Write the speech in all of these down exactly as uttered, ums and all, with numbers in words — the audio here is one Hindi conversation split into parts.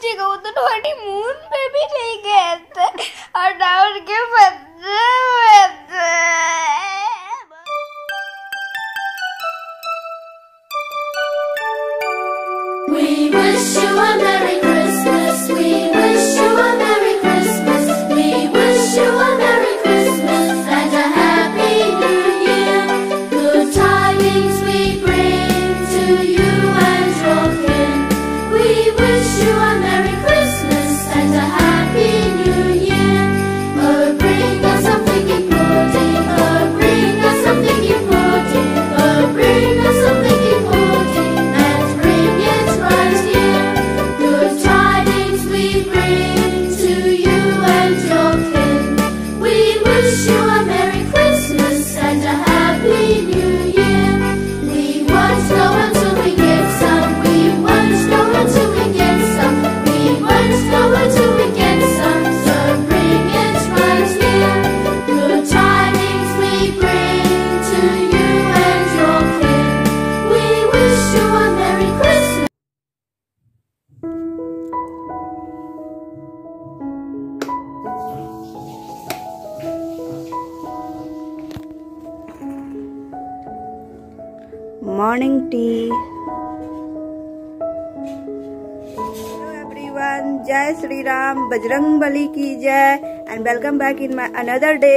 सच्ची कहूँ तो हनीमून पे भी नहीं गए थे और डाउन के बच्चे हुए थे। We wish you a Merry Christmas. We wish you a Merry Christmas. We wish you a Merry Christmas and a Happy New Year. Good tidings we bring to you and your kin. We wish you a Merry Christmas and a Happy New Year. Oh, bring us something important. Oh, bring us something important. Oh, bring us something important and bring it right here. Good tidings we bring to you and your kin. We wish you a Merry Christmas and a Happy New Year. We won't go until we get some. We won't go until we get some. We won't go until we get some. So bring it right here. Good tidings we bring to you and your kin. We wish you a Merry Christmas. Morning tea. Hello everyone, जय श्री राम, बजरंग बली की जय and welcome back in my another day.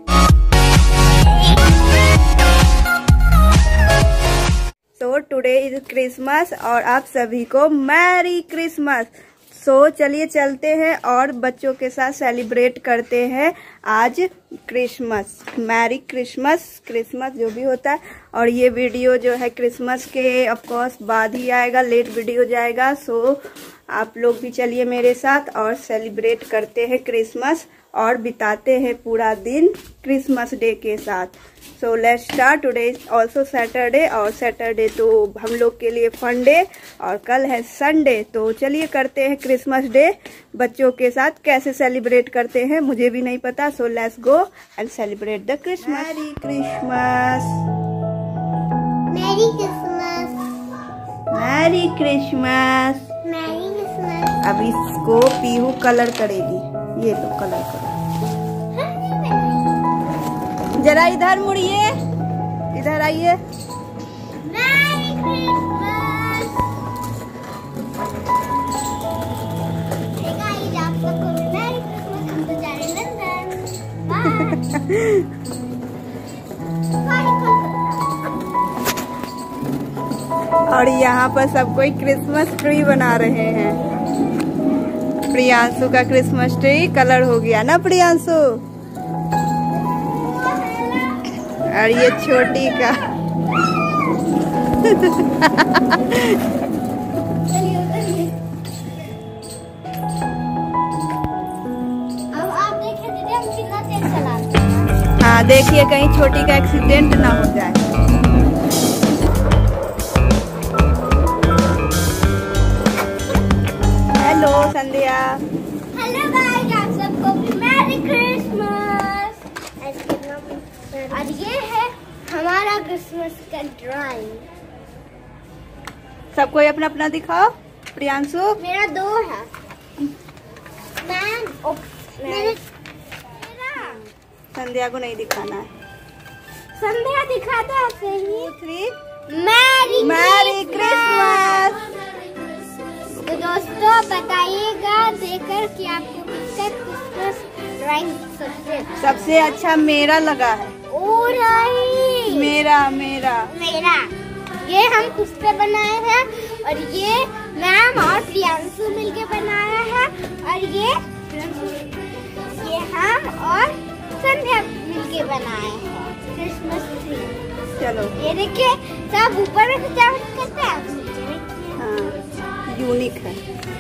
So today is Christmas और आप सभी को मैरी क्रिसमस। सो so, चलिए चलते हैं और बच्चों के साथ सेलिब्रेट करते हैं आज क्रिसमस। मैरी क्रिसमस, क्रिसमस जो भी होता है। और ये वीडियो जो है क्रिसमस के ऑफ कोर्स बाद ही आएगा, लेट वीडियो जाएगा। सो so, आप लोग भी चलिए मेरे साथ और सेलिब्रेट करते हैं क्रिसमस और बिताते हैं पूरा दिन क्रिसमस डे के साथ। So let's start. Today is also Saturday और सैटरडे तो हम लोग के लिए फन डे और कल है संडे। तो चलिए करते हैं क्रिसमस डे बच्चों के साथ। कैसे सेलिब्रेट करते हैं मुझे भी नहीं पता। So let's go and celebrate the Christmas. Merry Christmas, merry Christmas, merry Christmas. Merry Christmas. अब इसको पीहू कलर करेगी। ये तो कलर करो। जरा इधर मुड़िए, इधर आइए। Merry Christmas. हे गाइस, आप सबको मैरी क्रिसमस। हम तो जा रहे हैं लंदन। और यहाँ पर सब कोई क्रिसमस ट्री बना रहे हैं। प्रियांशु का क्रिसमस ट्री कलर हो गया ना प्रियांशु? और ये छोटी का अब आप देखिए दीदी, हम कितना तेज चलाते हैं। हाँ देखिए कहीं छोटी का एक्सीडेंट ना हो जाए। हेलो संध्या। हेलो गाइस, आप सबको मैरी क्रिसमस। और ये है हमारा क्रिसमस का ड्राइंग। सब कोई अपना अपना दिखाओ। प्रियांशु मेरा दो है। मैं ओ, मेरे संध्या को नहीं दिखाना है। संध्या दिखाता है सही। Three merry merry Christmas. तो दोस्तों बताइएगा देखकर कि आपको किसका क्रिसमस ड्राइंग सबसे सबसे अच्छा मेरा लगा है। ओ नहीं, मेरा मेरा मेरा ये हम खुद से बनाए हैं और ये मैम और प्रियांशु मिलके बनाया है और ये ये हम और संध्या मिलके बनाए हैं क्रिसमस ट्री। चलो ये देखिए, सब ऊपर में सजावट करते हैं। हाँ यूनिक है।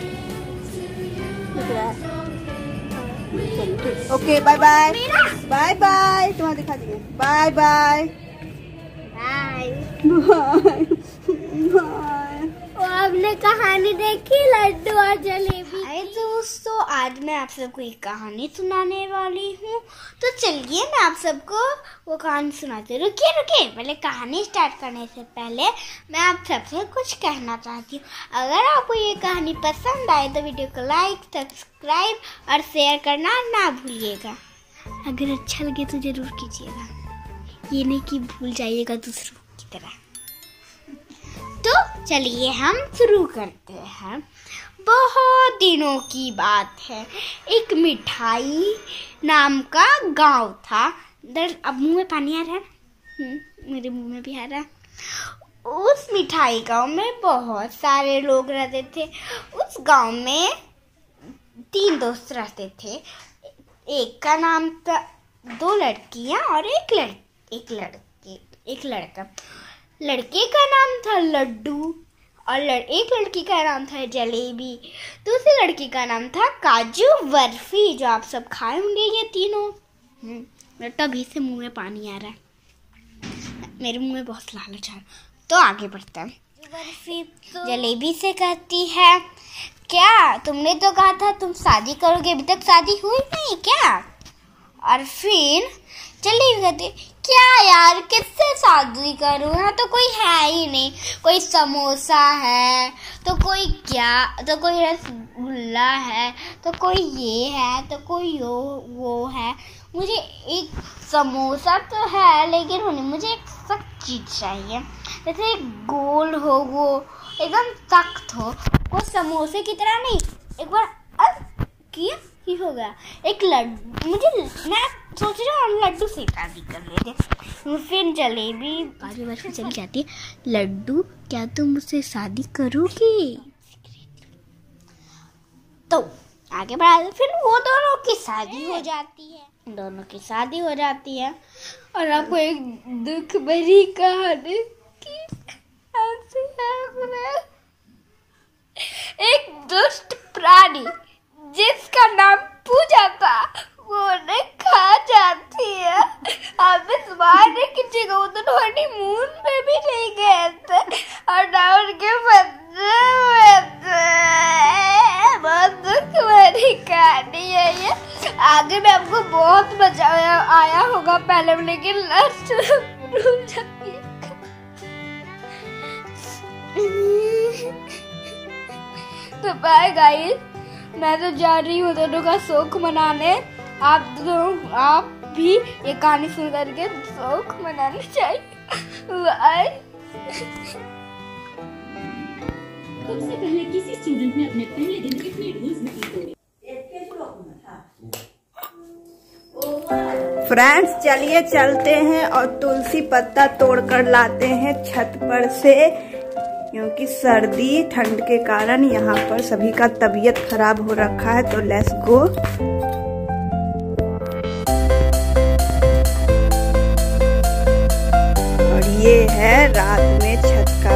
Okay bye bye bye bye. तुम्हारा दिखा दिए। Bye bye bye bye bye. हमने कहानी देखी लड्डू और जलेबी। हाय दोस्तों, आज मैं आप सबको एक कहानी सुनाने वाली हूँ। तो चलिए मैं आप सबको वो कहानी सुनाती हूँ। रुकिए रुकिए, पहले कहानी स्टार्ट करने से पहले मैं आप सबसे कुछ कहना चाहती हूँ। अगर आपको ये कहानी पसंद आए तो वीडियो को लाइक, सब्सक्राइब और शेयर करना ना भूलिएगा। अगर अच्छा लगे तो ज़रूर कीजिएगा, ये नहीं कि भूल जाइएगा दूसरों की तरह। तो चलिए हम शुरू करते हैं। बहुत दिनों की बात है, एक मिठाई नाम का गांव था। दर अब मुंह में पानी आ रहा है, मेरे मुंह में भी आ रहा है। उस मिठाई गांव में बहुत सारे लोग रहते थे। उस गांव में तीन दोस्त रहते थे। एक का नाम था, दो लड़कियां और एक लड़ एक लड़के एक लड़का। लड़के का नाम था लड्डू और लड़, एक लड़की का नाम था जलेबी। दूसरी लड़की का नाम था काजू बर्फी, जो आप सब खाए होंगे ये तीनों। मेरे तभी से मुंह में पानी आ रहा है, मेरे मुंह में बहुत लालच है। तो आगे बढ़ता है। बर्फी तो जलेबी से कहती है, क्या तुमने तो कहा था तुम शादी करोगे, अभी तक शादी हुई नहीं क्या? और फिर जलेबी कहती, क्या यार किससे शादी करूँ, यहाँ तो कोई है ही नहीं। कोई समोसा है तो कोई क्या, तो कोई रसगुल्ला है, तो कोई ये है, तो कोई वो वो है। मुझे एक समोसा तो है लेकिन होने मुझे एक सख्त चीज़ चाहिए, जैसे एक गोल हो, वो एकदम सख्त हो, वो समोसे की तरह नहीं। एक बार किया ही हो गया। एक लड्डू, मुझे मैं सोच रहा हूँ लड्डू से शादी कर लेते। फिर जलेबी बारी बारी से चली जाती है, लड्डू क्या तुम मुझसे शादी करोगी? तो आगे बढ़ा, फिर वो दोनों की शादी हो जाती है। दोनों की शादी हो जाती है और आपको एक दुख भरी कहानी की एक दुष्ट प्राणी जिसका नाम पूजा था, वो उन्हें खा जाती है। आप इस बार ने किसी को उधर हनीमून पे भी नहीं गए थे और ना उनके बच्चे हुए थे। बहुत दुख भरी कहानी है ये। आगे में आपको बहुत मजा आया, आया होगा पहले में, लेकिन लास्ट रुक जाती है। तो बाय गाइस, मैं तो जा रही हूँ दोनों का शौक मनाने। आप दोनों आप भी ये कहानी सुन करके शौक मनाने चाहिए। बाय। सबसे पहले किसी स्टूडेंट ने अपने पहले दिन कितने रूल्स नहीं तोड़े? फ्रेंड्स चलिए चलते हैं और तुलसी पत्ता तोड़कर लाते हैं छत पर से, क्योंकि सर्दी ठंड के कारण यहाँ पर सभी का तबीयत खराब हो रखा है। तो लेट्स गो। और ये है रात में छत का